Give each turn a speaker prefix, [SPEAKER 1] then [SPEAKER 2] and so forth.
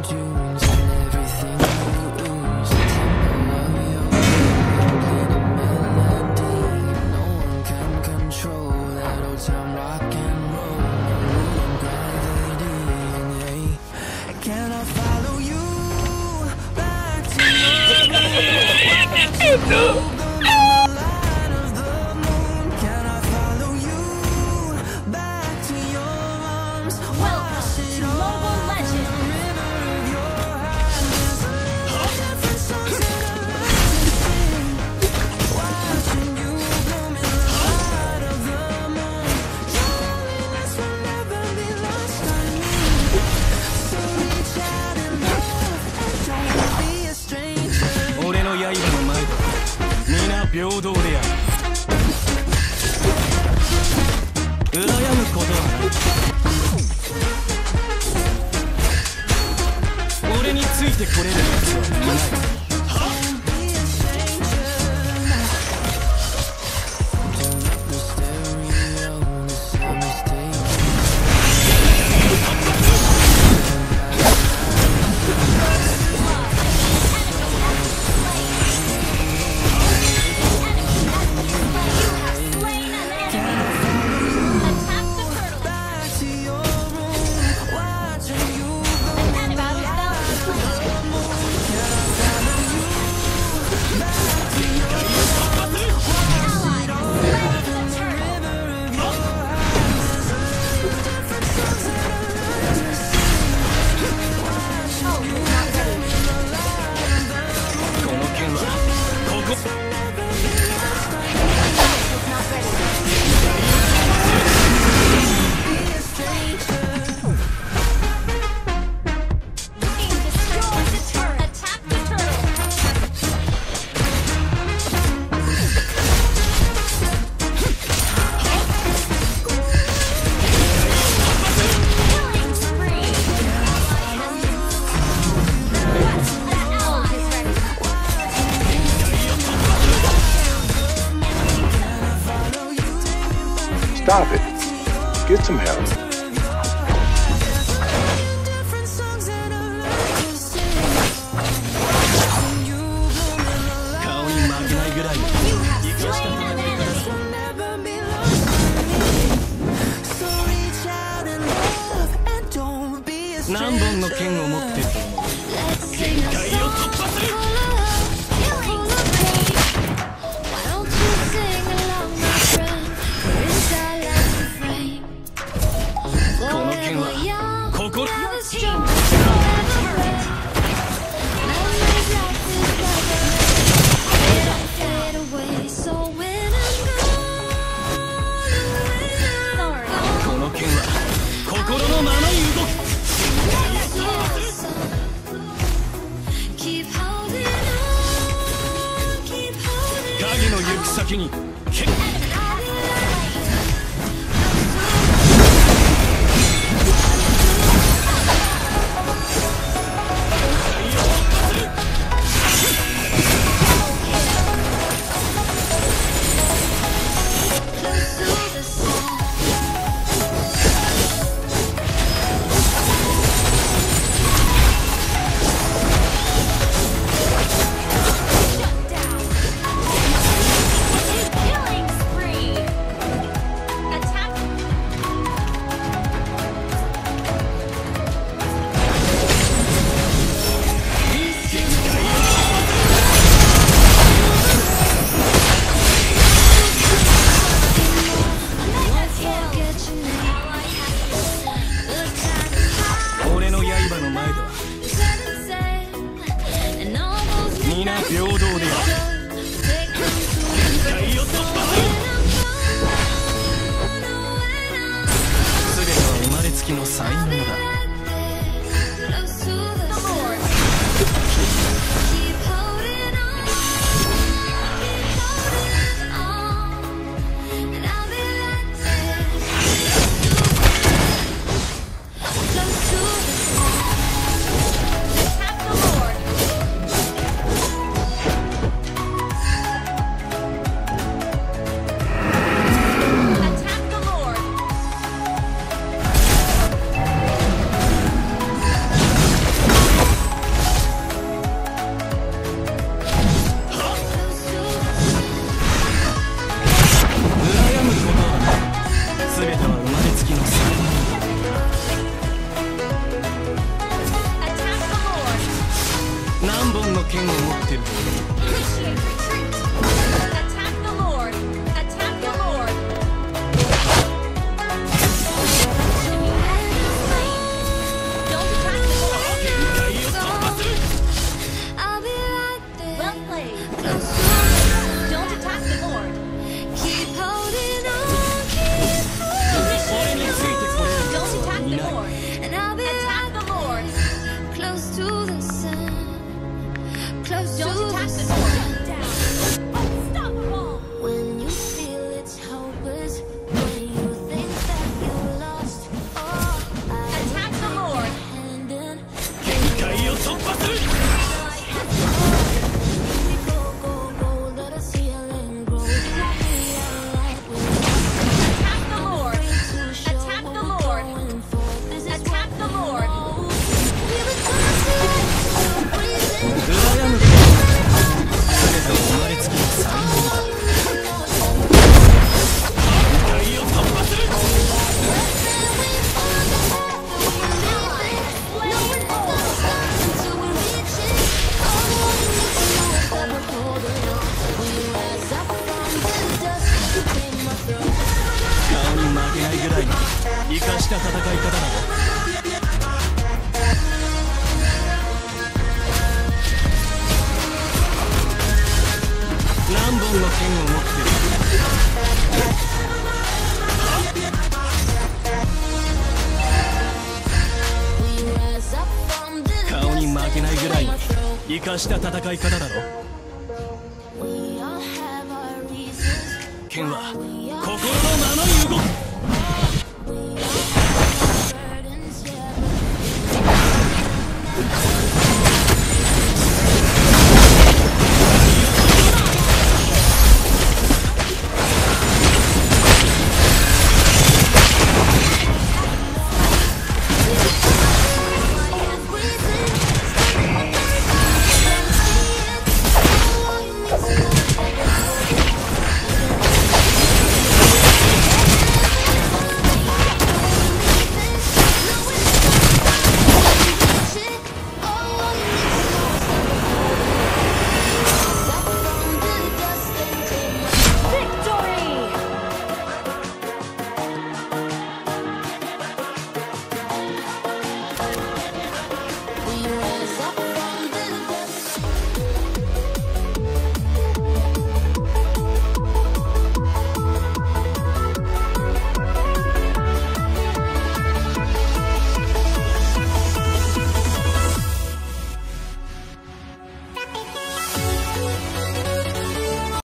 [SPEAKER 1] dunes and everything you ooze. The tempo of your beat, a melody no one can control. That old time rock and roll, no rule of gravity. And can I follow you back to your room?
[SPEAKER 2] Stop it. Get some help.
[SPEAKER 3] 何本の剣を持ってる。
[SPEAKER 4] Attack the Lord! Attack the Lord! Don't attack the Lord!
[SPEAKER 3] 限界を突破する。
[SPEAKER 5] I'll be right there.
[SPEAKER 4] Well played.
[SPEAKER 5] Close
[SPEAKER 4] Don't attack the Lord.
[SPEAKER 5] keep holding on, keep
[SPEAKER 3] 俺についてこれる
[SPEAKER 4] Don't
[SPEAKER 3] 奴は
[SPEAKER 4] attack
[SPEAKER 3] い
[SPEAKER 4] the
[SPEAKER 3] ない。
[SPEAKER 4] Lord.
[SPEAKER 5] and I'll be
[SPEAKER 4] Attack the Lord.
[SPEAKER 5] close to the sun, close to
[SPEAKER 4] Don't attack
[SPEAKER 5] the
[SPEAKER 4] the
[SPEAKER 5] sun.
[SPEAKER 4] Lord. Down. Unstoppable.
[SPEAKER 5] When you feel it's hopeless, when you think that you're lost, oh, I
[SPEAKER 4] Attack the Lord.
[SPEAKER 5] hand in.
[SPEAKER 3] 限界を突破する。
[SPEAKER 5] We go, go, go, let us healing grow. We'll be alright. We're
[SPEAKER 4] Attack the Lord.
[SPEAKER 5] too sure
[SPEAKER 4] Attack
[SPEAKER 5] what
[SPEAKER 4] the
[SPEAKER 5] we're
[SPEAKER 4] Lord.
[SPEAKER 5] going for. This is
[SPEAKER 4] Attack the Lord.
[SPEAKER 5] we were constant, breathing.
[SPEAKER 3] 羨むべきだ。全て生まれつきの才能だ。限界を突破する。 顔に負けないぐらいに生かした戦い方だろ。何本の剣を持ってる。顔に負けないぐらいに生かした戦い方だろ。剣は心のままに動く。